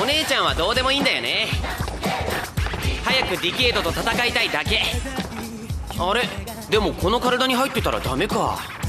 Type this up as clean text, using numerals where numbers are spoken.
お姉ちゃんはどうでもいいんだよね。早くディケードと戦いたいだけ。あれでもこの体に入ってたらダメか。